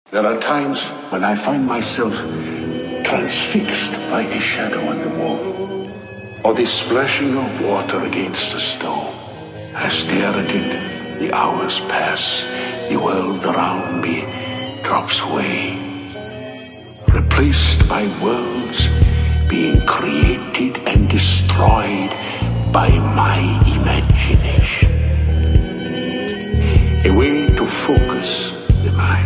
There are times when I find myself transfixed by a shadow on the wall, or the splashing of water against a stone. I stare at it, the hours pass, the world around me drops away, replaced by worlds being created and destroyed by my imagination. A way to focus the mind.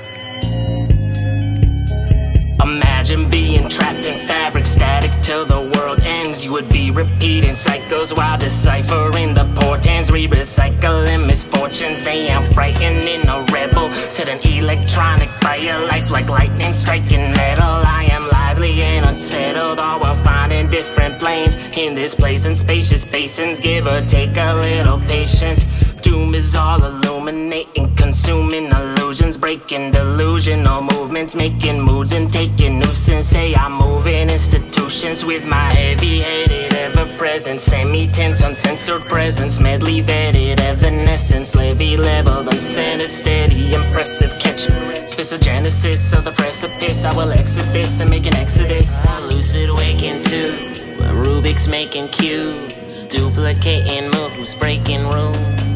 Imagine being trapped in fabric, static till the world ends. You would be repeating cycles while deciphering the portends, re-recycling misfortunes. They ain't frightening a rebel, set an electronic fire, life like lightning striking metal. I am lively and unsettled, all while finding different planes in this place in spacious basins. Give or take a little patience. Doom is all illuminating, consuming illusions, breaking delusional movements, making moods and taking nuisance. Say I'm moving institutions with my heavy-headed, ever-present, semi-tense, uncensored presence, medley vetted, evanescence, levy leveled, uncentered, steady, impressive. Catch this a genesis of the precipice. I will exit this and make an exodus. I'm lucid waking too, Rubik's making cubes, duplicating moves, breaking rules.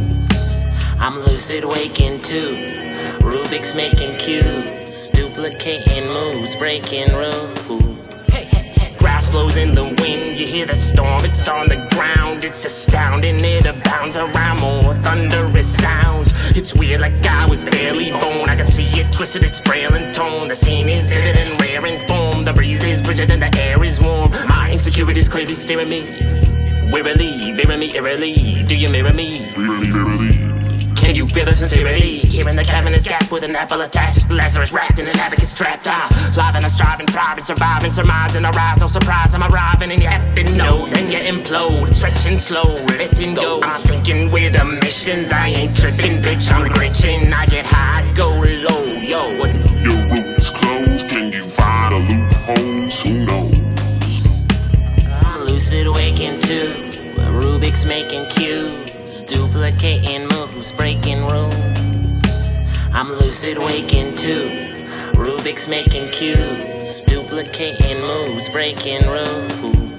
I'm lucid waking too, Rubik's making cubes, duplicating moves, breaking rules. Grass blows in the wind, you hear the storm, it's on the ground. It's astounding, it abounds around more thunderous sounds. It's weird like I was barely born, I can see it twisted, it's frail in tone. The scene is vivid and rare in form, the breeze is frigid and the air is warm. My insecurities clearly staring me, wearily, veering me eerily. Do you mirror me? Can you feel the sincerity? Here in the cavernous gap with an apple attached, Lazarus wrapped in an abacus trapped. Live and I'm striving, thriving, surviving, surmising, arise. No surprise, I'm arriving and you effing know. Then you implode, stretching slow, letting go. I'm sinking with emissions, I ain't tripping, bitch, I'm glitching. I get high, go low, yo. Your route is closed, can you find a loophole? Who knows? I'm lucid waking too, Rubik's making cubes, duplicating moves, breaking rules. I'm lucid waking too, Rubik's making cubes, duplicating moves, breaking rules.